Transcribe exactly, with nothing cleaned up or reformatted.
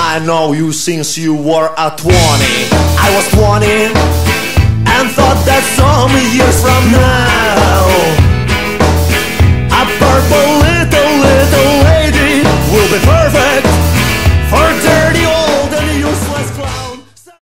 I know you since you were a twenty. I was twenty and thought that some years from now